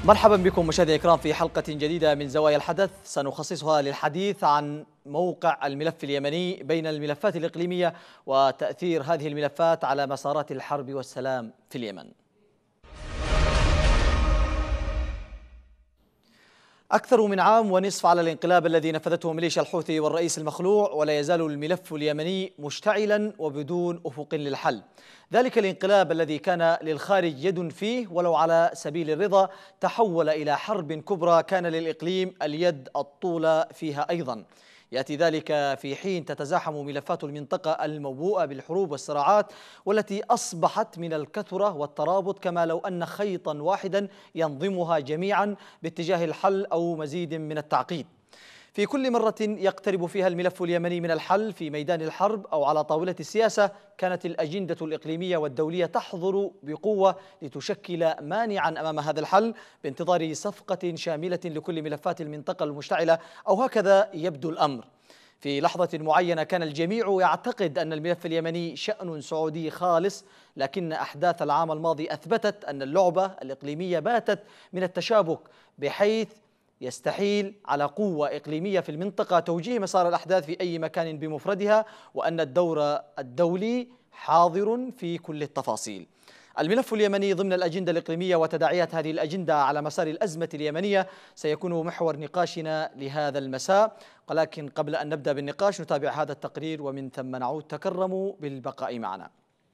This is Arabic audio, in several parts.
مرحبا بكم مشاهدينا الكرام في حلقة جديدة من زوايا الحدث، سنخصصها للحديث عن موقع الملف اليمني بين الملفات الإقليمية وتأثير هذه الملفات على مسارات الحرب والسلام في اليمن. أكثر من عام ونصف على الانقلاب الذي نفذته ميليشيا الحوثي والرئيس المخلوع، ولا يزال الملف اليمني مشتعلا وبدون أفق للحل. ذلك الانقلاب الذي كان للخارج يد فيه ولو على سبيل الرضا تحول إلى حرب كبرى كان للإقليم اليد الطولى فيها أيضا. يأتي ذلك في حين تتزاحم ملفات المنطقة الموبوءة بالحروب والصراعات، والتي أصبحت من الكثرة والترابط كما لو أن خيطا واحدا ينظمها جميعا باتجاه الحل أو مزيد من التعقيد. في كل مرة يقترب فيها الملف اليمني من الحل في ميدان الحرب أو على طاولة السياسة، كانت الأجندة الإقليمية والدولية تحضر بقوة لتشكل مانعا أمام هذا الحل بانتظار صفقة شاملة لكل ملفات المنطقة المشتعلة، أو هكذا يبدو الأمر. في لحظة معينة كان الجميع يعتقد أن الملف اليمني شأن سعودي خالص، لكن أحداث العام الماضي أثبتت أن اللعبة الإقليمية باتت من التشابك، بحيث يستحيل على قوة إقليمية في المنطقة توجيه مسار الأحداث في أي مكان بمفردها، وأن الدور الدولي حاضر في كل التفاصيل. الملف اليمني ضمن الأجندة الإقليمية وتداعيات هذه الأجندة على مسار الأزمة اليمنية سيكون محور نقاشنا لهذا المساء، ولكن قبل أن نبدأ بالنقاش نتابع هذا التقرير ومن ثم نعود. تكرموا بالبقاء معنا.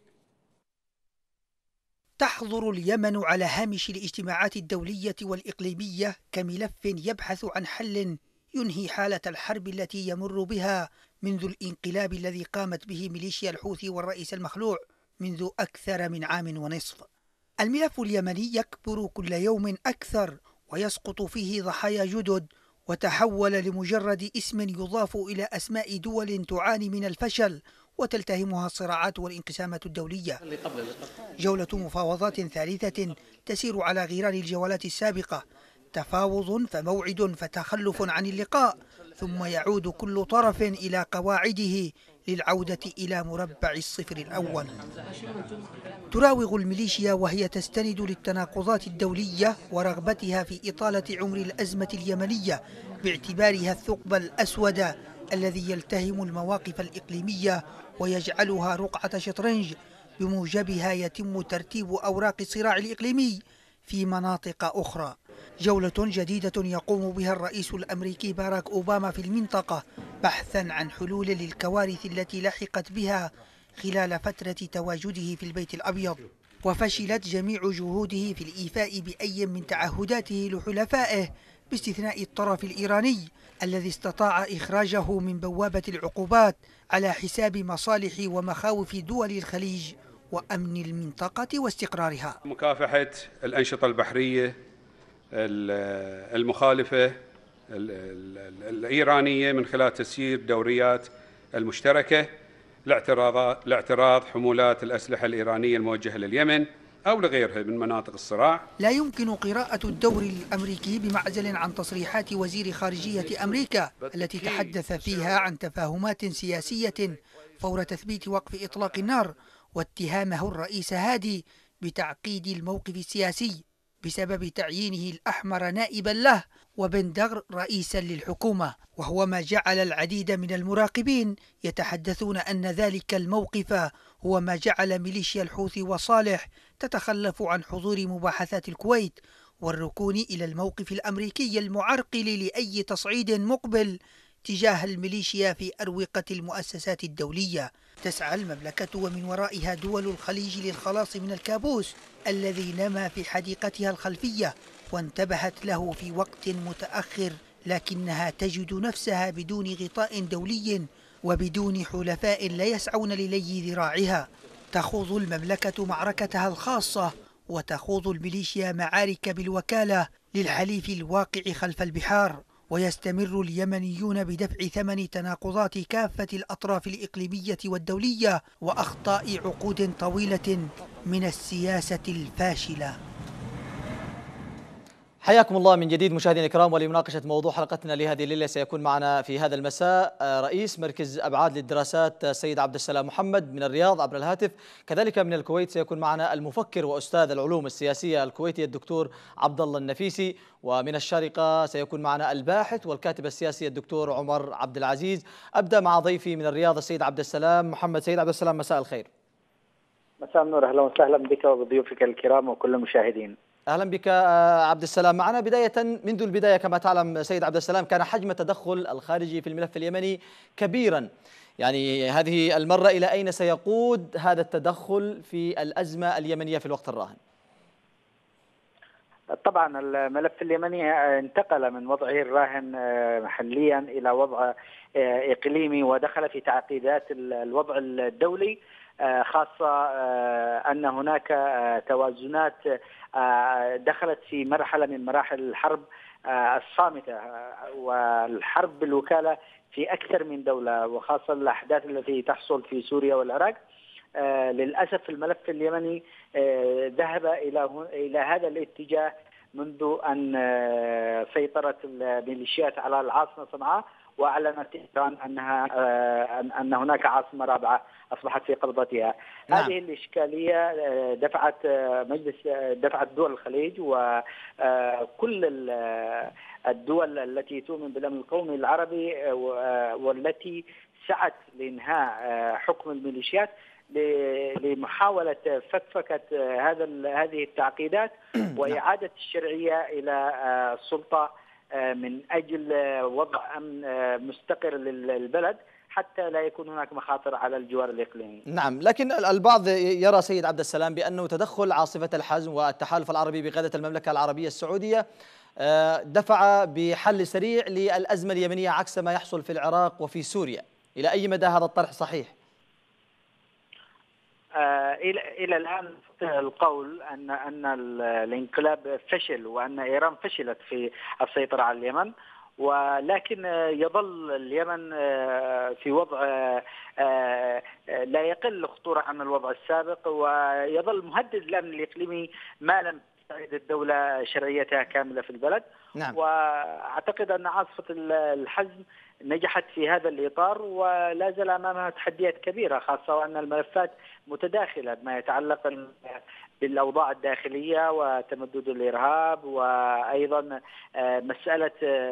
تحضر اليمن على هامش الاجتماعات الدولية والإقليمية كملف يبحث عن حل ينهي حالة الحرب التي يمر بها منذ الانقلاب الذي قامت به ميليشيا الحوثي والرئيس المخلوع منذ أكثر من عام ونصف. الملف اليمني يكبر كل يوم أكثر ويسقط فيه ضحايا جدد، وتحول لمجرد اسم يضاف إلى أسماء دول تعاني من الفشل وتلتهمها الصراعات والانقسامات الدولية. جولة مفاوضات ثالثة تسير على غرار الجولات السابقة، تفاوض فموعد فتخلف عن اللقاء، ثم يعود كل طرف إلى قواعده للعودة إلى مربع الصفر الأول. تراوغ الميليشيا وهي تستند للتناقضات الدولية ورغبتها في إطالة عمر الأزمة اليمنية باعتبارها الثقب الأسود الذي يلتهم المواقف الإقليمية ويجعلها رقعة شطرنج بموجبها يتم ترتيب أوراق الصراع الإقليمي في مناطق أخرى. جولة جديدة يقوم بها الرئيس الأمريكي باراك أوباما في المنطقة بحثا عن حلول للكوارث التي لحقت بها خلال فترة تواجده في البيت الأبيض، وفشلت جميع جهوده في الإيفاء بأي من تعهداته لحلفائه باستثناء الطرف الإيراني الذي استطاع إخراجه من بوابة العقوبات على حساب مصالح ومخاوف دول الخليج وأمن المنطقة واستقرارها. مكافحة الأنشطة البحرية المخالفة الإيرانية من خلال تسيير دوريات المشتركة لاعتراض حمولات الأسلحة الإيرانية الموجهة لليمن أو لغيرها من مناطق الصراع. لا يمكن قراءة الدور الأمريكي بمعزل عن تصريحات وزير خارجية أمريكا التي تحدث فيها عن تفاهمات سياسية فور تثبيت وقف إطلاق النار، واتهامه الرئيس هادي بتعقيد الموقف السياسي بسبب تعيينه الأحمر نائبا له وبندغر رئيسا للحكومة، وهو ما جعل العديد من المراقبين يتحدثون أن ذلك الموقف هو ما جعل ميليشيا الحوثي وصالح تتخلف عن حضور مباحثات الكويت والركون إلى الموقف الأمريكي المعرقل لأي تصعيد مقبل تجاه الميليشيا في أروقة المؤسسات الدولية. تسعى المملكة ومن ورائها دول الخليج للخلاص من الكابوس الذي نما في حديقتها الخلفية وانتبهت له في وقت متأخر، لكنها تجد نفسها بدون غطاء دولي وبدون حلفاء لا يسعون للي ذراعها. تخوض المملكة معركتها الخاصة وتخوض الميليشيا معارك بالوكالة للحليف الواقع خلف البحار، ويستمر اليمنيون بدفع ثمن تناقضات كافة الأطراف الإقليمية والدولية وأخطاء عقود طويلة من السياسة الفاشلة. حياكم الله من جديد مشاهدينا الكرام، ولمناقشة موضوع حلقتنا لهذه الليلة سيكون معنا في هذا المساء رئيس مركز أبعاد للدراسات السيد عبد السلام محمد من الرياض عبر الهاتف. كذلك من الكويت سيكون معنا المفكر وأستاذ العلوم السياسية الكويتي الدكتور عبد الله النفيسي، ومن الشارقة سيكون معنا الباحث والكاتب السياسي الدكتور عمر عبد العزيز. أبدأ مع ضيفي من الرياض السيد عبد السلام محمد. سيد عبد السلام، مساء الخير. مساء النور، أهلا وسهلا بك وبضيوفك الكرام وكل المشاهدين. أهلا بك عبد السلام. معنا بداية، منذ البداية كما تعلم سيد عبد السلام كان حجم التدخل الخارجي في الملف اليمني كبيرا، يعني هذه المرة إلى أين سيقود هذا التدخل في الأزمة اليمنية في الوقت الراهن؟ طبعا الملف اليمني انتقل من وضعه الراهن محليا إلى وضع إقليمي، ودخل في تعقيدات الوضع الدولي، خاصة أن هناك توازنات دخلت في مرحلة من مراحل الحرب الصامتة والحرب بالوكالة في أكثر من دولة، وخاصة الأحداث التي تحصل في سوريا والعراق. للأسف الملف اليمني ذهب إلى هذا الاتجاه منذ أن سيطرت الميليشيات على العاصمة صنعاء، وأعلنت إيران أن هناك عاصمة رابعة أصبحت في قبضتها. نعم. هذه الإشكالية دفعت دول الخليج وكل الدول التي تؤمن بالأمن القومي العربي والتي سعت لإنهاء حكم الميليشيات لمحاولة فكفكة هذه التعقيدات وإعادة الشرعية إلى السلطة من أجل وضع أمن مستقر للبلد حتى لا يكون هناك مخاطر على الجوار الإقليمي. نعم، لكن البعض يرى سيد عبد السلام بأنه تدخل عاصفة الحزم والتحالف العربي بقيادة المملكة العربية السعودية دفع بحل سريع للأزمة اليمنية عكس ما يحصل في العراق وفي سوريا. إلى أي مدى هذا الطرح صحيح؟ إلى الآن القول أن الانقلاب فشل وأن إيران فشلت في السيطرة على اليمن، ولكن يظل اليمن في وضع لا يقل خطورة عن الوضع السابق، ويظل مهدد الأمن الإقليمي ما لم تستعيد الدولة شرعيتها كاملة في البلد. نعم. وأعتقد أن عاصفة الحزم نجحت في هذا الإطار، ولا زال أمامها تحديات كبيرة، خاصة وأن الملفات متداخلة بما يتعلق بالأوضاع الداخلية وتمدد الإرهاب، وأيضا مسألة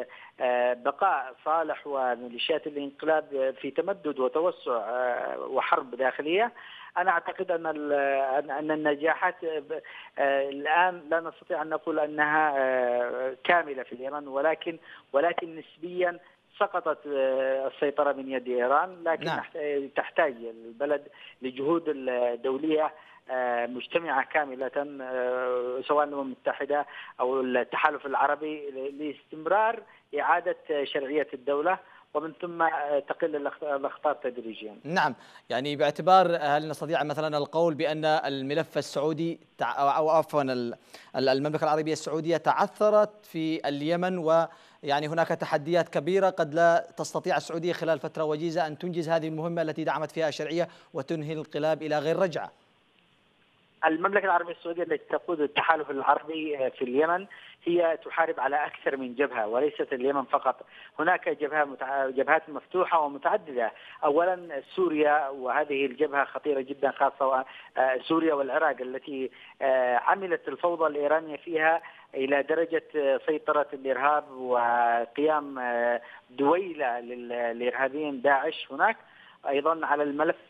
بقاء صالح وميليشيات الانقلاب في تمدد وتوسع وحرب داخلية. أنا أعتقد أن النجاحات الآن لا نستطيع أن نقول أنها كاملة في اليمن، ولكن نسبيا سقطت السيطرة من يد إيران، لكن نعم. تحتاج البلد لجهود دولية مجتمعة كاملة، سواء الأمم المتحدة أو التحالف العربي، لاستمرار إعادة شرعية الدولة، ومن ثم تقل الأخطار تدريجيا. نعم، يعني باعتبار هل نستطيع مثلا القول بأن الملف السعودي أو عفوا المملكة العربية السعودية تعثرت في اليمن، ويعني هناك تحديات كبيرة قد لا تستطيع السعودية خلال فترة وجيزة أن تنجز هذه المهمة التي دعمت فيها الشرعية وتنهي الانقلاب إلى غير رجعة؟ المملكة العربية السعودية التي تقود التحالف العربي في اليمن هي تحارب على أكثر من جبهة، وليست اليمن فقط. هناك جبهات مفتوحة ومتعددة. أولا سوريا، وهذه الجبهة خطيرة جدا، خاصة سوريا والعراق التي عملت الفوضى الإيرانية فيها إلى درجة سيطرة الإرهاب وقيام دويلة للإرهابيين داعش هناك. أيضا على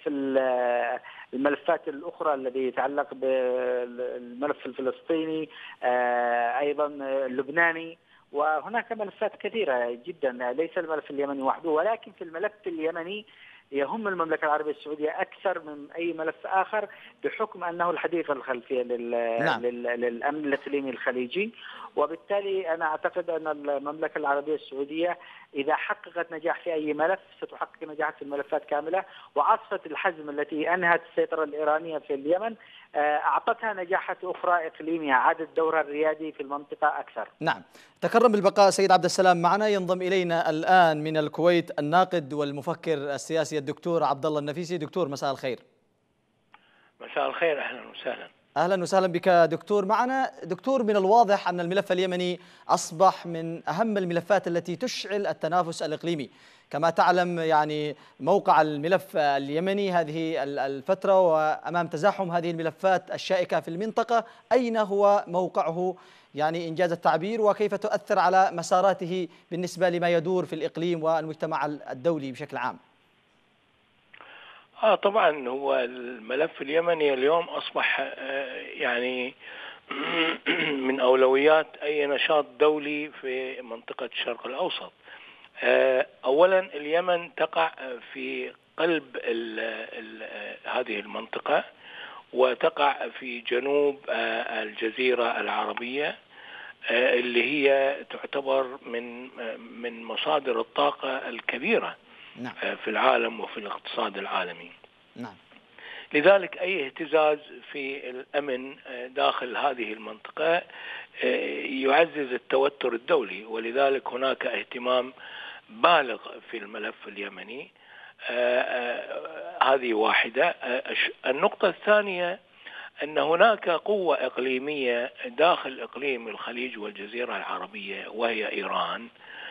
الملفات الأخرى الذي يتعلق بالملف الفلسطيني، أيضا اللبناني، وهناك ملفات كثيرة جدا، ليس الملف اليمني وحده. ولكن في الملف اليمني يهم المملكة العربية السعودية أكثر من أي ملف آخر، بحكم أنه الحديقة الخلفية للأمن الإقليمي الخليجي. وبالتالي أنا أعتقد أن المملكة العربية السعودية إذا حققت نجاح في أي ملف ستحقق نجاح في الملفات كاملة. وعاصفة الحزم التي أنهت السيطرة الإيرانية في اليمن أعطتها نجاحات أخرى إقليمية، عادت دورها الريادي في المنطقة أكثر. نعم، تكرم بالبقاء سيد عبد السلام معنا. ينضم إلينا الآن من الكويت الناقد والمفكر السياسي الدكتور عبد الله النفيسي. دكتور مساء الخير. مساء الخير، أهلا وسهلا. أهلا وسهلا بك دكتور. معنا دكتور، من الواضح أن الملف اليمني أصبح من أهم الملفات التي تشعل التنافس الإقليمي. كما تعلم يعني موقع الملف اليمني هذه الفترة وأمام تزاحم هذه الملفات الشائكة في المنطقة، أين هو موقعه يعني إنجاز التعبير، وكيف تؤثر على مساراته بالنسبة لما يدور في الإقليم والمجتمع الدولي بشكل عام؟ طبعا هو الملف اليمني اليوم أصبح يعني من أولويات أي نشاط دولي في منطقة الشرق الأوسط. أولا اليمن تقع في قلب هذه المنطقة، وتقع في جنوب الجزيرة العربية اللي هي تعتبر من مصادر الطاقة الكبيرة نعم. في العالم وفي الاقتصاد العالمي. نعم. لذلك أي اهتزاز في الأمن داخل هذه المنطقة يعزز التوتر الدولي، ولذلك هناك اهتمام بالغ في الملف اليمني. هذه واحدة. النقطة الثانية أن هناك قوة إقليمية داخل إقليم الخليج والجزيرة العربية وهي إيران،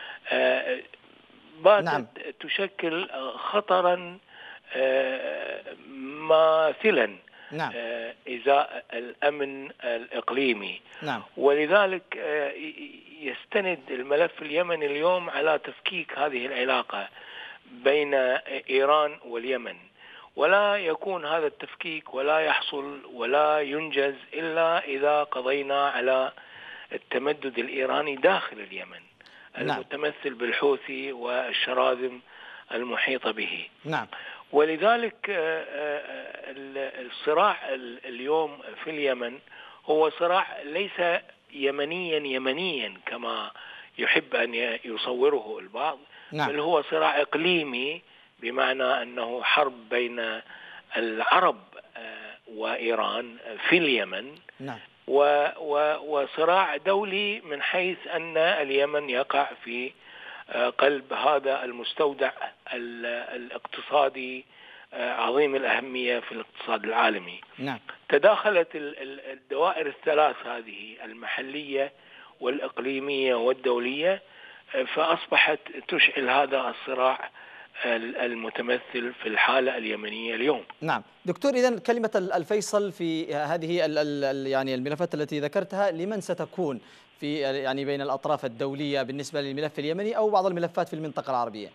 باتت تشكل خطرا ماثلا إزاء الأمن الإقليمي. ولذلك يستند الملف اليمني اليوم على تفكيك هذه العلاقة بين إيران واليمن، ولا يكون هذا التفكيك ولا يحصل ولا ينجز إلا إذا قضينا على التمدد الإيراني داخل اليمن المتمثل بالحوثي والشراذم المحيطة به. ولذلك الصراع اليوم في اليمن هو صراع ليس يمنيا كما يحب أن يصوره البعض، بل هو صراع إقليمي، بمعنى أنه حرب بين العرب وإيران في اليمن، وصراع دولي من حيث أن اليمن يقع في قلب هذا المستودع الاقتصادي عظيم الأهمية في الاقتصاد العالمي. تداخلت الدوائر الثلاث هذه، المحلية والإقليمية والدولية، فأصبحت تشعل هذا الصراع المتمثل في الحالة اليمنية اليوم. نعم دكتور، إذن كلمة الفيصل في هذه يعني الملفات التي ذكرتها لمن ستكون في يعني بين الأطراف الدولية بالنسبة للملف اليمني أو بعض الملفات في المنطقة العربية؟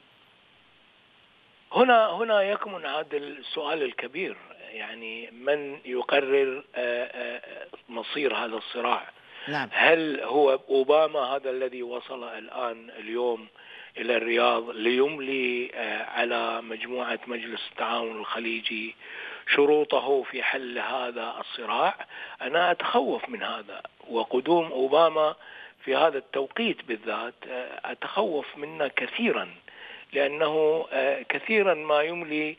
هنا يكمن هذا السؤال الكبير، يعني من يقرر مصير هذا الصراع؟ هل هو أوباما هذا الذي وصل اليوم إلى الرياض ليملي على مجموعة مجلس التعاون الخليجي شروطه في حل هذا الصراع؟ أنا أتخوف من هذا، وقدوم أوباما في هذا التوقيت بالذات أتخوف منه كثيرا، لأنه كثيرا ما يملي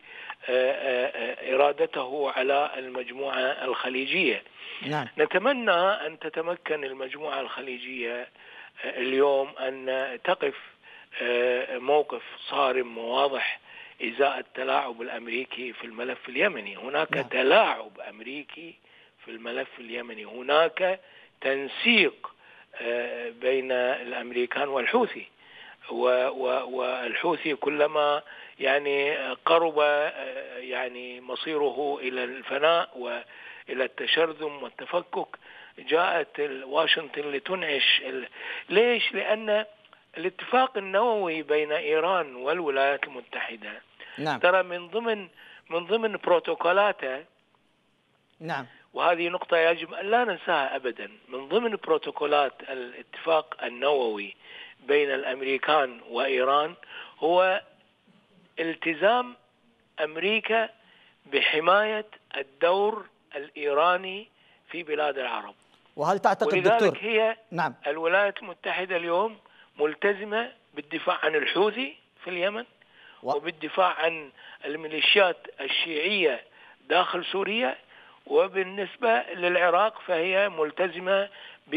إرادته على المجموعة الخليجية. نتمنى أن تتمكن المجموعة الخليجية اليوم أن تقف موقف صارم وواضح إزاء التلاعب الأمريكي في الملف اليمني. هناك تلاعب أمريكي في الملف اليمني، هناك تنسيق بين الأمريكان والحوثي، والحوثي كلما يعني قرب يعني مصيره إلى الفناء وإلى التشرذم والتفكك جاءت واشنطن لتنعش. ليش؟ لأن الاتفاق النووي بين إيران والولايات المتحدة ترى من ضمن بروتوكولاته، وهذه نقطة يجب أن لا ننساها أبدا، من ضمن بروتوكولات الاتفاق النووي بين الأمريكان وإيران هو التزام أمريكا بحماية الدور الإيراني في بلاد العرب. وهل تعتقد دكتور هي الولايات المتحدة اليوم ملتزمة بالدفاع عن الحوثي في اليمن وبالدفاع عن الميليشيات الشيعية داخل سوريا، وبالنسبة للعراق فهي ملتزمة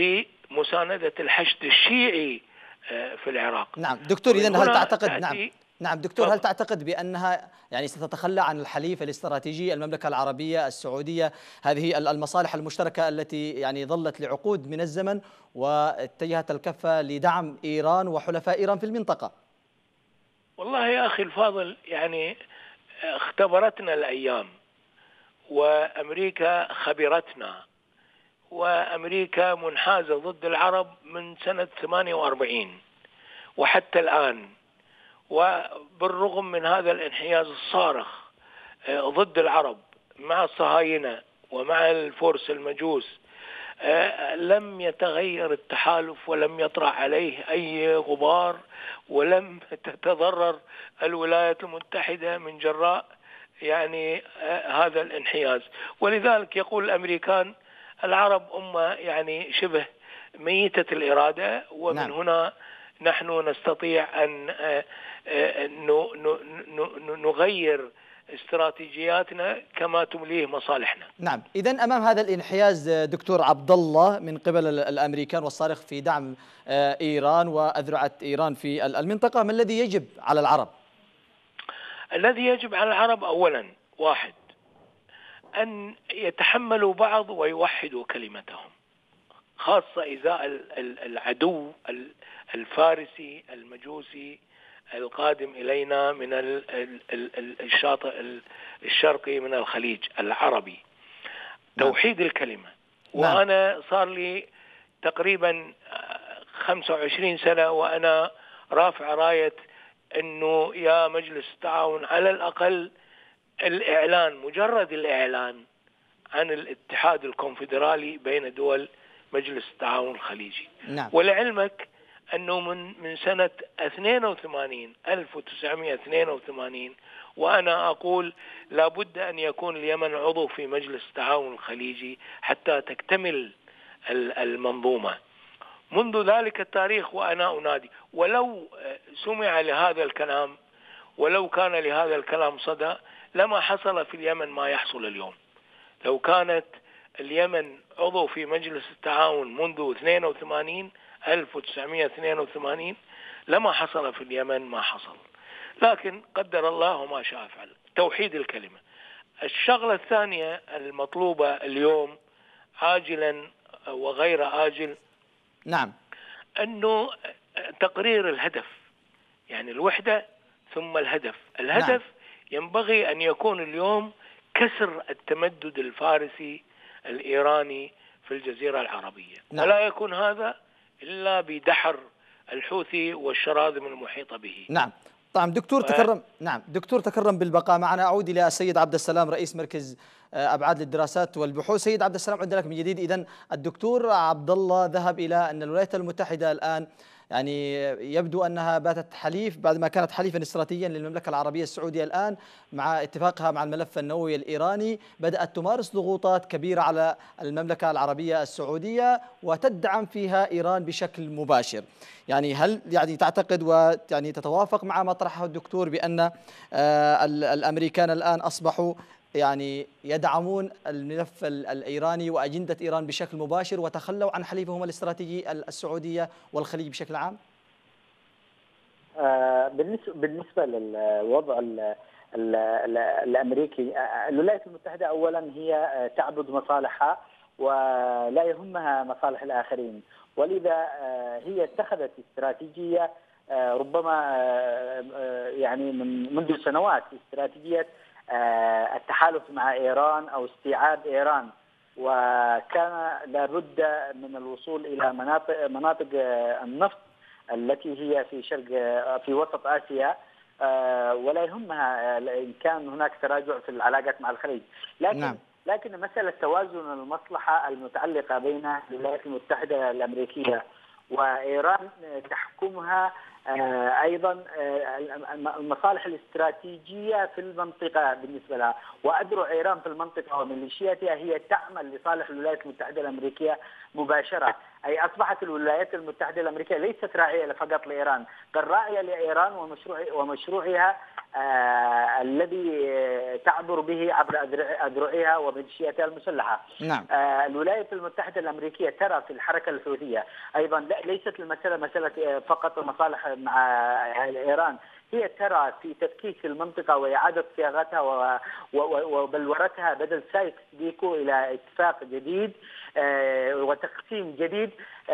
بمساندة الحشد الشيعي في العراق. دكتور، إذن هل تعتقد نعم دكتور، هل تعتقد بأنها يعني ستتخلى عن الحليف الاستراتيجي المملكة العربية السعودية، هذه المصالح المشتركة التي يعني ظلت لعقود من الزمن، واتجهت الكفة لدعم إيران وحلفاء إيران في المنطقة؟ والله يا أخي الفاضل، يعني اختبرتنا الأيام، وأمريكا خبرتنا، وأمريكا منحازة ضد العرب من سنة 48 وحتى الآن، وبالرغم من هذا الانحياز الصارخ ضد العرب مع الصهاينة ومع الفرس المجوس، لم يتغير التحالف ولم يطرأ عليه أي غبار، ولم تتضرر الولايات المتحدة من جراء يعني هذا الانحياز. ولذلك يقول الأمريكان العرب أمة يعني شبه ميتة الإرادة، ومن نعم. هنا نحن نستطيع أن نغير استراتيجياتنا كما تمليه مصالحنا. نعم، إذن أمام هذا الانحياز دكتور عبد الله من قبل الأمريكان والصارخ في دعم إيران وأذرعة إيران في المنطقة، ما الذي يجب على العرب؟ الذي يجب على العرب أولا، واحد، أن يتحملوا بعض ويوحدوا كلمتهم، خاصة إزاء العدو الفارسي المجوسي القادم إلينا من الشاطئ الشرقي من الخليج العربي. توحيد الكلمة. وأنا صار لي تقريبا 25 سنة وأنا رافع راية أنه يا مجلس التعاون على الأقل الإعلان، مجرد الإعلان عن الاتحاد الكونفدرالي بين دول مجلس التعاون الخليجي. نعم. ولعلمك أنه من سنة 1982 وأنا أقول لابد أن يكون اليمن عضو في مجلس التعاون الخليجي حتى تكتمل المنظومة. منذ ذلك التاريخ وأنا أنادي، ولو سمع لهذا الكلام، ولو كان لهذا الكلام صدى، لما حصل في اليمن ما يحصل اليوم. لو كانت اليمن عضو في مجلس التعاون منذ 1982 لما حصل في اليمن ما حصل. لكن قدر الله وما شاء فعل. توحيد الكلمة. الشغلة الثانية المطلوبة اليوم عاجلا وغير آجل، نعم، أنه تقرير الهدف، يعني الوحدة ثم الهدف. الهدف نعم. ينبغي أن يكون اليوم كسر التمدد الفارسي الإيراني في الجزيرة العربية. نعم. ولا يكون هذا إلا بدحر الحوثي والشراذم المحيطة به. نعم. طبعا دكتور تكرم بالبقاء معنا. أعود إلى السيد عبد السلام رئيس مركز أبعاد للدراسات والبحوث. سيد عبد السلام، عندنا لك من جديد. إذن الدكتور عبد الله ذهب إلى أن الولايات المتحدة الآن يعني يبدو أنها باتت حليف بعد ما كانت حليفا استراتيجيا للمملكة العربية السعودية. الآن مع اتفاقها مع الملف النووي الإيراني بدأت تمارس ضغوطات كبيرة على المملكة العربية السعودية وتدعم فيها إيران بشكل مباشر. يعني هل يعني تعتقد ويعني تتوافق مع ما طرحه الدكتور بأن الأمريكان الآن أصبحوا يعني يدعمون الملف الإيراني وأجندة إيران بشكل مباشر وتخلوا عن حليفهم الاستراتيجي السعودية والخليج بشكل عام؟ بالنسبة للوضع الأمريكي، الولايات المتحدة أولا هي تعبد مصالحها ولا يهمها مصالح الآخرين، ولذا هي اتخذت استراتيجية ربما يعني منذ سنوات، استراتيجية التحالف مع إيران أو استيعاب إيران، وكان لابد من الوصول إلى مناطق النفط التي هي في وسط آسيا، ولا يهمها إن كان هناك تراجع في العلاقات مع الخليج. لكن مسألة توازن المصلحة المتعلقة بين الولايات المتحدة الأمريكية وإيران تحكمها أيضا المصالح الاستراتيجية في المنطقة بالنسبة لها، وأذرع إيران في المنطقة وميليشياتها هي تعمل لصالح الولايات المتحدة الأمريكية مباشرة. أي أصبحت الولايات المتحدة الأمريكية ليست راعية فقط لإيران، بل راعية لإيران ومشروعها الذي تعبر به عبر أذرعها وميليشياتها المسلحة. نعم. الولايات المتحدة الأمريكية ترى في الحركة الحوثية أيضا ليست المسألة مسألة فقط مصالح مع إيران هي ترى في تفكيك المنطقة وإعادة صياغتها وبلورتها بدل سايكس بيكو إلى اتفاق جديد وتقسيم جديد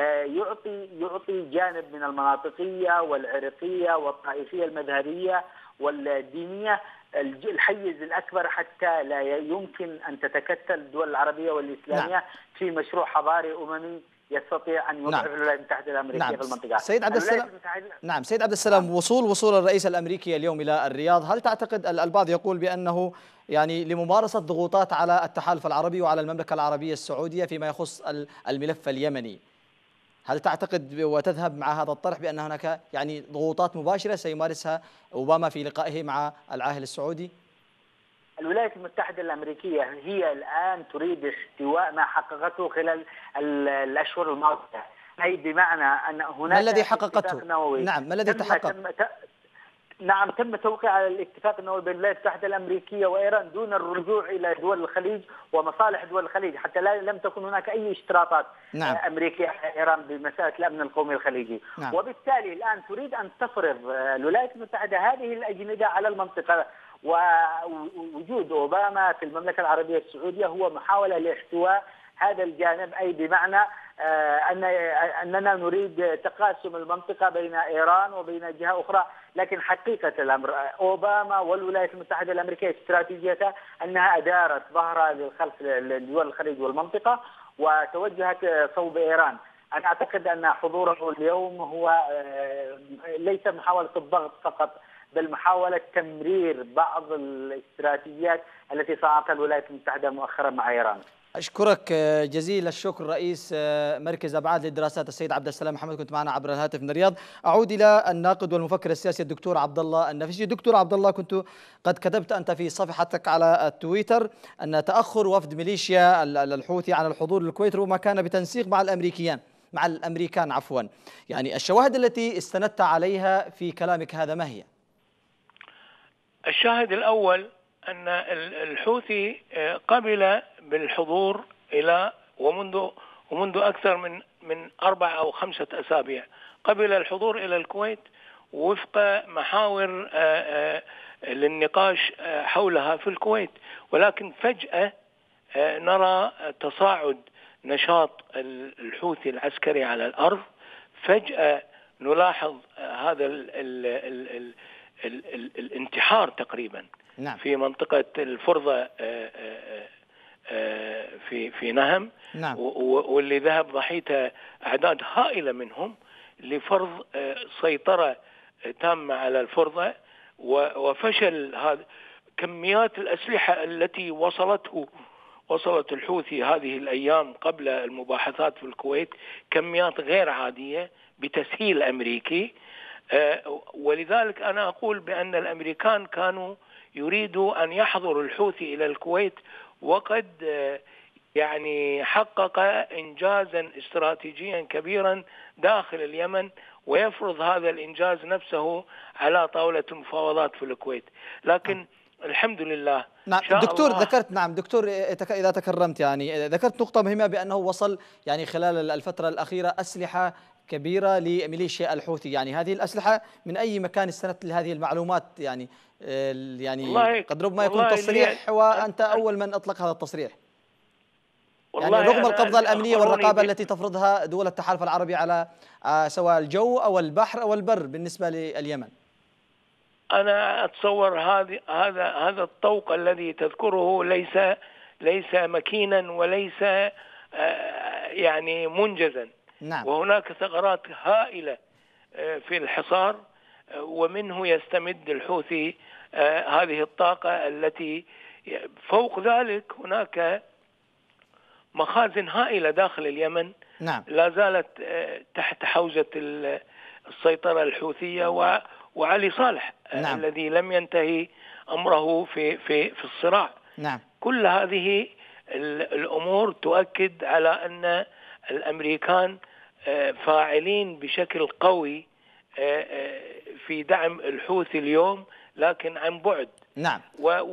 يعطي جانب من المناطقية والعرقية والطائفية المذهبية والدينية الحيز الأكبر حتى لا يمكن أن تتكتل الدول العربية والإسلامية في مشروع حضاري أممي يستطيع أن يضعف الولايات المتحدة الأمريكية في المنطقة. سيد عبد السلام، سيد عبد السلام، وصول الرئيس الأمريكي اليوم إلى الرياض، هل تعتقد البعض يقول بأنه يعني لممارسة ضغوطات على التحالف العربي وعلى المملكة العربية السعودية فيما يخص الملف اليمني؟ هل تعتقد وتذهب مع هذا الطرح بأن هناك يعني ضغوطات مباشرة سيمارسها أوباما في لقائه مع العاهل السعودي؟ الولايات المتحدة الأمريكية هي الآن تريد احتواء ما حققته خلال الأشهر الماضية، أي بمعنى أن هناك ما الذي حققته؟ نعم، ما الذي تحقق؟ نعم، تم توقيع الاتفاق النووي بين الولايات المتحدة الأمريكية وإيران دون الرجوع إلى دول الخليج ومصالح دول الخليج، حتى لم تكن هناك أي اشتراطات أمريكية على إيران بمسألة الأمن القومي الخليجي. وبالتالي الآن تريد أن تفرض الولايات المتحدة هذه الأجندة على المنطقة، ووجود أوباما في المملكة العربية السعودية هو محاولة لاحتواء هذا الجانب، أي بمعنى أننا نريد تقاسم المنطقة بين إيران وبين جهة أخرى. لكن حقيقة الأمر أوباما والولايات المتحدة الأمريكية استراتيجيتها أنها أدارت ظهرها للخلف لدول الخليج والمنطقة وتوجهت صوب إيران. أنا أعتقد أن حضوره اليوم هو ليس محاولة الضغط فقط، بل محاولة تمرير بعض الاستراتيجيات التي صنعتها الولايات المتحدة مؤخرا مع إيران. أشكرك جزيل الشكر رئيس مركز أبعاد للدراسات السيد عبد السلام محمد، كنت معنا عبر الهاتف من الرياض. أعود إلى الناقد والمفكر السياسي الدكتور عبد الله النفيسي. دكتور عبد الله، كنت قد كتبت أنت في صفحتك على التويتر أن تأخر وفد ميليشيا الحوثي عن الحضور للكويت ربما كان بتنسيق مع الأمريكان عفوا. يعني الشواهد التي استندت عليها في كلامك هذا ما هي؟ الشاهد الأول أن الحوثي قبل بالحضور إلى ومنذ أكثر من 4 أو 5 أسابيع قبل الحضور إلى الكويت وفق محاور للنقاش حولها في الكويت، ولكن فجأة نرى تصاعد نشاط الحوثي العسكري على الأرض. فجأة نلاحظ هذا الانتحار تقريبا في منطقة الفرضة في نهم، واللي ذهب ضحيته أعداد هائلة منهم لفرض سيطرة تامة على الفرضة، وفشل هذا كميات الأسلحة التي وصلت الحوثي هذه الأيام قبل المباحثات في الكويت، كميات غير عادية بتسهيل أمريكي. ولذلك أنا أقول بأن الأمريكان كانوا يريدوا أن يحضروا الحوثي إلى الكويت، وقد يعني حقق إنجازا استراتيجيا كبيرا داخل اليمن، ويفرض هذا الإنجاز نفسه على طاولة المفاوضات في الكويت. لكن الحمد لله. نعم دكتور، ذكرت دكتور إذا تكرمت يعني ذكرت نقطة مهمة بأنه وصل يعني خلال الفترة الأخيرة أسلحة كبيرة لميليشيا الحوثي. يعني هذه الأسلحة من أي مكان استندت لهذه المعلومات؟ يعني قد ربما يكون تصريح وأنت أول من أطلق هذا التصريح، يعني رغم القبضة الأمنية والرقابة التي تفرضها دول التحالف العربي على سواء الجو أو البحر أو البر بالنسبة لليمن. أنا أتصور هذا الطوق الذي تذكره ليس مكينا وليس يعني منجزا. نعم. وهناك ثغرات هائلة في الحصار، ومنه يستمد الحوثي هذه الطاقة التي فوق ذلك هناك مخازن هائلة داخل اليمن. نعم. لا زالت تحت حوزة السيطرة الحوثية وعلي صالح. نعم. الذي لم ينتهي أمره في الصراع. نعم. كل هذه الأمور تؤكد على أن الأمريكان فاعلين بشكل قوي في دعم الحوثي اليوم، لكن عن بعد. نعم.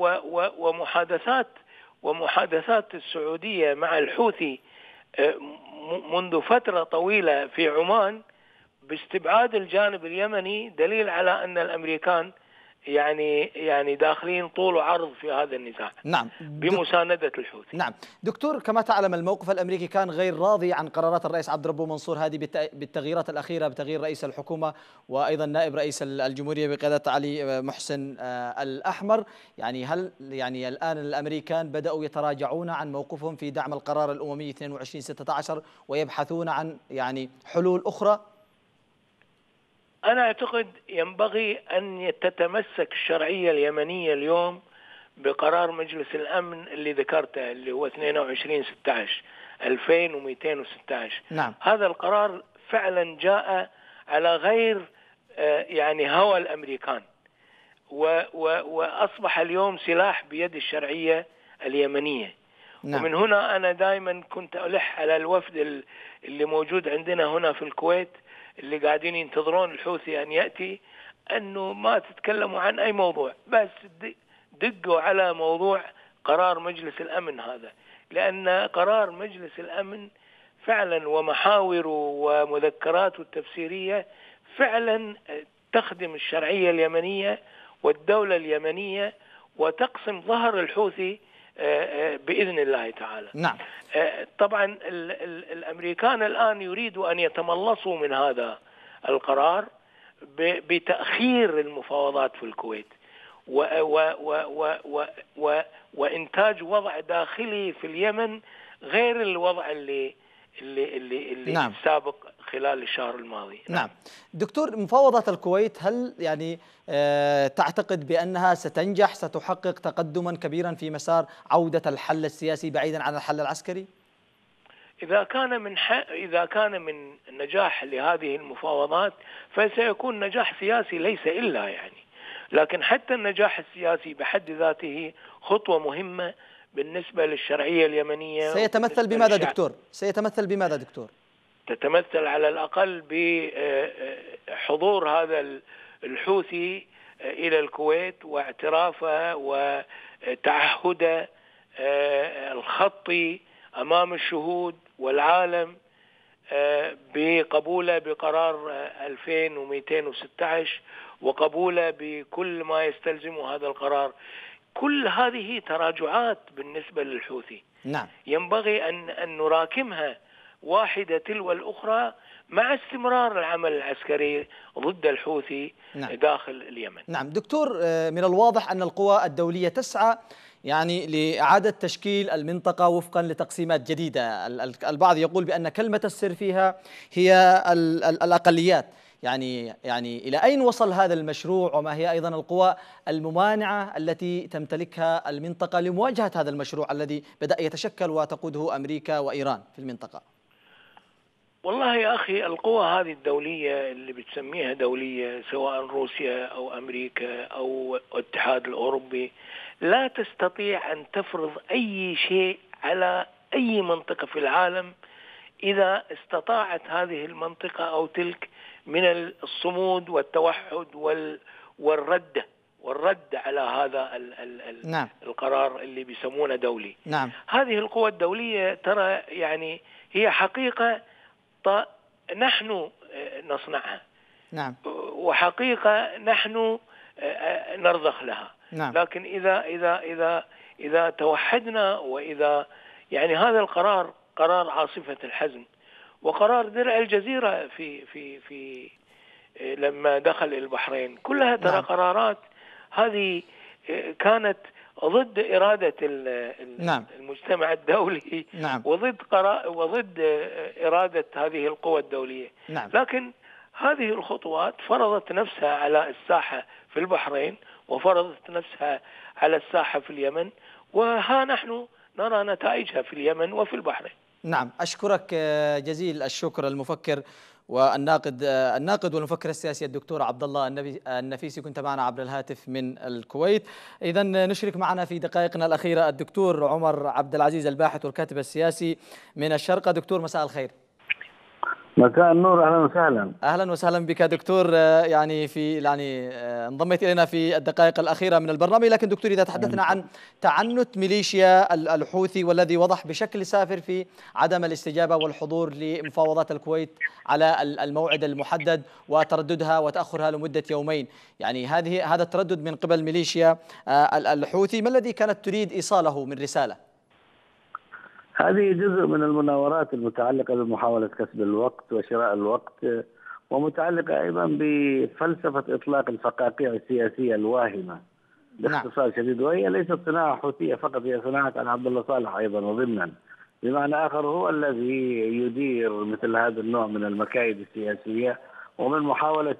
ومحادثات السعودية مع الحوثي منذ فترة طويلة في عمان باستبعاد الجانب اليمني دليل على أن الأمريكان يعني داخلين طول وعرض في هذا النزاع. نعم، بمساندة الحوثي. نعم دكتور، كما تعلم الموقف الأمريكي كان غير راضي عن قرارات الرئيس عبد الربه منصور هذه بالتغييرات الأخيرة، بتغيير رئيس الحكومة وأيضا نائب رئيس الجمهورية بقيادة علي محسن الأحمر. يعني هل يعني الآن الأمريكان بدأوا يتراجعون عن موقفهم في دعم القرار الأممي 2216 ويبحثون عن يعني حلول أخرى؟ أنا أعتقد ينبغي أن تتمسك الشرعية اليمنية اليوم بقرار مجلس الأمن اللي ذكرته، اللي هو 22/16/2216. نعم. هذا القرار فعلا جاء على غير يعني هوى الأمريكان، وأصبح اليوم سلاح بيد الشرعية اليمنية. نعم. ومن هنا أنا دائما كنت ألح على الوفد اللي موجود عندنا هنا في الكويت، اللي قاعدين ينتظرون الحوثي أن يأتي، أنه ما تتكلموا عن أي موضوع، بس دقوا على موضوع قرار مجلس الأمن هذا، لأن قرار مجلس الأمن فعلا ومحاوره ومذكراته التفسيرية فعلا تخدم الشرعية اليمنية والدولة اليمنية وتقسم ظهر الحوثي بإذن الله تعالى. نعم. طبعا الأمريكان الآن يريدوا أن يتملصوا من هذا القرار بتأخير المفاوضات في الكويت وإنتاج وضع داخلي في اليمن غير الوضع اللي نعم. السابق خلال الشهر الماضي. نعم. دكتور، مفاوضات الكويت هل يعني تعتقد بأنها ستنجح، ستحقق تقدما كبيرا في مسار عودة الحل السياسي بعيدا عن الحل العسكري؟ إذا كان من نجاح لهذه المفاوضات فسيكون نجاح سياسي ليس إلا يعني، لكن حتى النجاح السياسي بحد ذاته خطوة مهمة بالنسبة للشرعية اليمنية. سيتمثل بماذا دكتور؟ سيتمثل بماذا دكتور؟ تتمثل على الأقل بحضور هذا الحوثي إلى الكويت واعترافه وتعهده الخطي أمام الشهود والعالم بقبوله بقرار 2216 وقبوله بكل ما يستلزمه هذا القرار. كل هذه تراجعات بالنسبة للحوثي. نعم. ينبغي أن نراكمها واحدة تلو الأخرى مع استمرار العمل العسكري ضد الحوثي. نعم. داخل اليمن. نعم دكتور، من الواضح أن القوى الدولية تسعى يعني لإعادة تشكيل المنطقة وفقا لتقسيمات جديدة. البعض يقول بأن كلمة السر فيها هي الأقليات. يعني إلى أين وصل هذا المشروع، وما هي أيضا القوى الممانعة التي تمتلكها المنطقة لمواجهة هذا المشروع الذي بدأ يتشكل وتقوده أمريكا وإيران في المنطقة؟ والله يا أخي، القوى هذه الدولية اللي بتسميها دولية، سواء روسيا أو أمريكا أو الاتحاد الأوروبي، لا تستطيع أن تفرض أي شيء على أي منطقة في العالم إذا استطاعت هذه المنطقة أو تلك من الصمود والتوحد والرد على هذا نعم. القرار اللي بيسمونه دولي. نعم. هذه القوى الدولية ترى يعني هي حقيقة نحن نصنعها. نعم. وحقيقة نحن نرضخ لها. نعم. لكن إذا توحدنا، وإذا يعني هذا القرار قرار عاصفة الحزم، وقرار درع الجزيرة في لما دخل البحرين، كلها ترى نعم. قرارات هذه كانت ضد إرادة نعم. المجتمع الدولي. نعم. وضد إرادة هذه القوى الدولية. نعم. لكن هذه الخطوات فرضت نفسها على الساحة في البحرين، وفرضت نفسها على الساحة في اليمن، وها نحن نرى نتائجها في اليمن وفي البحرين. نعم، أشكرك جزيل الشكر المفكر والناقد والمفكر السياسي الدكتور عبد الله النفيسي، كنت معنا عبر الهاتف من الكويت. إذا نشرك معنا في دقائقنا الأخيرة الدكتور عمر عبد العزيز، الباحث والكاتب السياسي من الشارقة. دكتور، مساء الخير. مساء النور، اهلا وسهلا. اهلا وسهلا بك دكتور. انضميت الينا في الدقائق الاخيره من البرنامج، لكن دكتور اذا تحدثنا عن تعنت ميليشيا الحوثي والذي وضح بشكل سافر في عدم الاستجابه والحضور لمفاوضات الكويت على الموعد المحدد وترددها وتاخرها لمده يومين، يعني هذا التردد من قبل ميليشيا الحوثي، ما الذي كانت تريد ايصاله من رساله؟ هذه جزء من المناورات المتعلقة بمحاولة كسب الوقت وشراء الوقت، ومتعلقة أيضا بفلسفة إطلاق الفقاقيع السياسية الواهمة باختصار شديد، وهي ليست صناعة حوثية فقط، هي صناعة عن عبد الله صالح أيضا وضمنا، بمعنى آخر هو الذي يدير مثل هذا النوع من المكايد السياسية ومن محاولة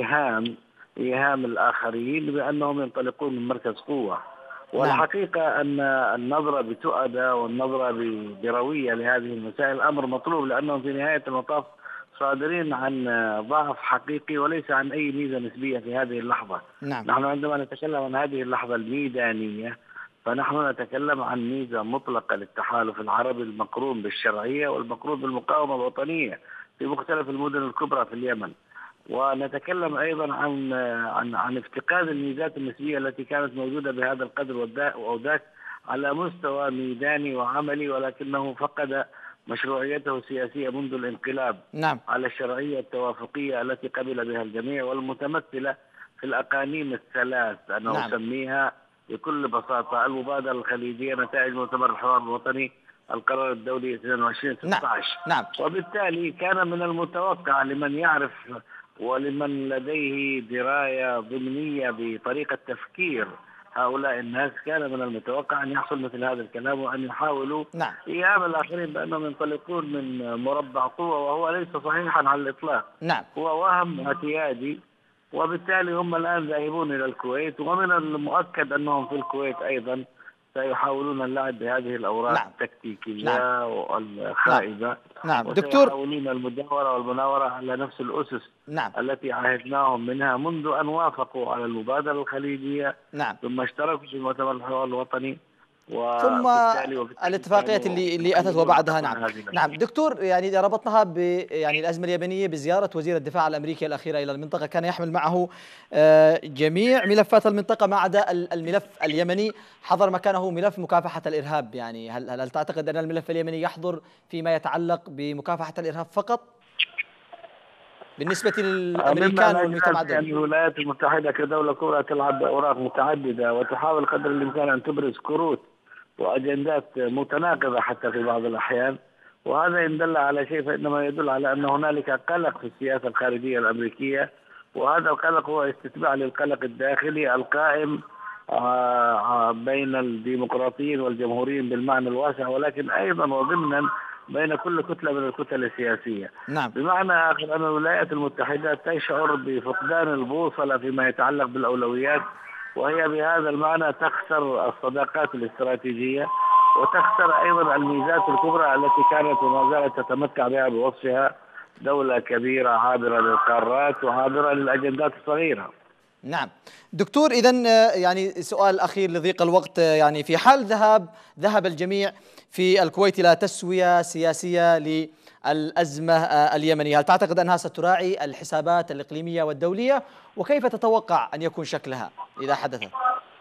إيهام الآخرين بأنهم ينطلقون من مركز قوة. والحقيقة أن النظرة بتؤدى والنظرة بروية لهذه المسائل أمر مطلوب، لأنهم في نهاية المطاف صادرين عن ضعف حقيقي وليس عن أي ميزة نسبية في هذه اللحظة. نحن عندما نتكلم عن هذه اللحظة الميدانية فنحن نتكلم عن ميزة مطلقة للتحالف العربي المقرون بالشرعية والمقرون بالمقاومة الوطنية في مختلف المدن الكبرى في اليمن، ونتكلم أيضا عن افتقاد الميزات النسبية التي كانت موجودة بهذا القدر وذاك على مستوى ميداني وعملي، ولكنه فقد مشروعيته السياسية منذ الانقلاب على الشرعية التوافقية التي قبل بها الجميع، والمتمثلة في الأقانيم الثلاث أنا أسميها بكل بساطة: المبادرة الخليجية، نتائج مؤتمر الحوار الوطني، القرار الدولي 22/16. وبالتالي كان من المتوقع لمن يعرف ولمن لديه دراية ضمنية بطريقة تفكير هؤلاء الناس، كان من المتوقع أن يحصل مثل هذا الكلام وأن يحاولوا إيهام الآخرين بأنهم ينطلقون من مربع قوة، وهو ليس صحيحا على الإطلاق. هو وهم اعتيادي، وبالتالي هم الآن ذاهبون إلى الكويت، ومن المؤكد أنهم في الكويت أيضا سيحاولون اللعب بهذه الأوراق التكتيكية والخائبة. دكتور، وسيحاولون المداورة والمناورة على نفس الأسس التي عهدناهم منها منذ أن وافقوا على المبادرة الخليجية، ثم اشتركوا في مؤتمر الحوار الوطني، ثم الاتفاقيات اللي أتت وبعدها. نعم دكتور، يعني إذا ربطناها يعني الأزمة اليمنية بزيارة وزير الدفاع الأمريكي الأخيرة إلى المنطقة، كان يحمل معه جميع ملفات المنطقة ما عدا الملف اليمني، حضر مكانه ملف مكافحة الإرهاب. يعني هل تعتقد أن الملف اليمني يحضر فيما يتعلق بمكافحة الإرهاب فقط بالنسبة للأمريكان والمجتمع الدولي؟ الولايات المتحدة كدولة كبرى تلعب بأوراق متعددة وتحاول قدر الإمكان أن تبرز كروت وأجندات متناقضة حتى في بعض الأحيان، وهذا إن دل على شيء فإنما يدل على أن هنالك قلق في السياسة الخارجية الأمريكية، وهذا القلق هو استتباع للقلق الداخلي القائم بين الديمقراطيين والجمهوريين بالمعنى الواسع، ولكن أيضا وضمنا بين كل كتلة من الكتل السياسية. بمعنى آخر أن الولايات المتحدة تشعر بفقدان البوصلة فيما يتعلق بالأولويات، وهي بهذا المعنى تخسر الصداقات الاستراتيجية وتخسر أيضا الميزات الكبرى التي كانت وما زالت تتمتع بها بوصفها دولة كبيرة عابرة للقارات وعابرة للأجندات الصغيرة. نعم دكتور، إذن يعني سؤال أخير لضيق الوقت، يعني في حال ذهب الجميع في الكويت إلى تسوية سياسية للأزمة اليمنية، هل تعتقد أنها ستراعي الحسابات الإقليمية والدولية؟ وكيف تتوقع أن يكون شكلها إذا حدثت؟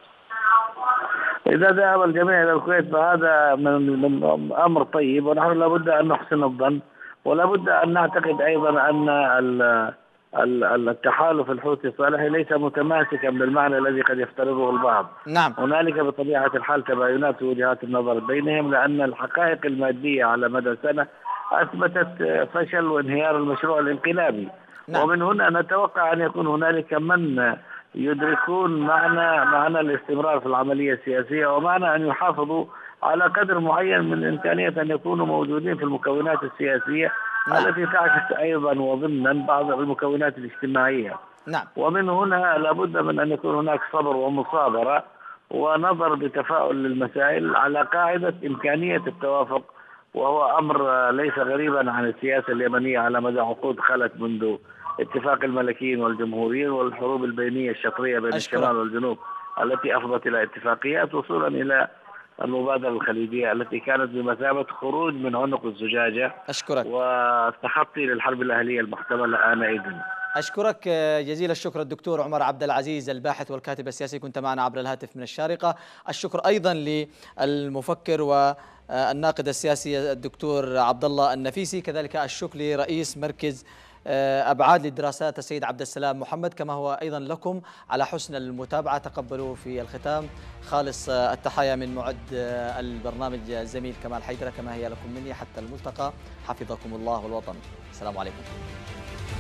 إذا ذهب الجميع إلى الكويت فهذا من أمر طيب، ونحن لابد أن نحسن الظن، ولابد أن نعتقد أيضا أن التحالف الحوثي الصالحي ليس متماسكا بالمعنى الذي قد يفترضه البعض. هنالك بطبيعة الحال تباينات في وجهات النظر بينهم، لأن الحقائق المادية على مدى سنة أثبتت فشل وانهيار المشروع الانقلابي. ومن هنا نتوقع أن يكون هنالك من يدركون معنى الاستمرار في العملية السياسية، ومعنى أن يحافظوا على قدر معين من إمكانية أن يكونوا موجودين في المكونات السياسية التي تعكس أيضا وضمنا بعض المكونات الاجتماعية. ومن هنا لابد من أن يكون هناك صبر ومصابرة ونظر بتفاؤل للمسائل على قاعدة إمكانية التوافق، وهو أمر ليس غريبا عن السياسة اليمنية على مدى عقود خلت منذ اتفاق الملكيين والجمهوريين والحروب البينية الشطرية بين الشمال والجنوب التي أفضت إلى اتفاقيات وصولا إلى المبادرة الخليجية التي كانت بمثابة خروج من عنق الزجاجة. أشكرك. والتخطي للحرب الأهلية المحتملة آنئذ. أشكرك جزيل الشكر الدكتور عمر عبد العزيز، الباحث والكاتب السياسي، كنت معنا عبر الهاتف من الشارقة. الشكر أيضا للمفكر والناقد السياسي الدكتور عبد الله النفيسي، كذلك الشكر لرئيس مركز أبعاد للدراسات السيد عبد السلام محمد، كما هو أيضا لكم على حسن المتابعة. تقبلوا في الختام خالص التحايا من معد البرنامج الزميل كمال حيدرة، كما هي لكم مني. حتى الملتقى، حفظكم الله والوطن. السلام عليكم.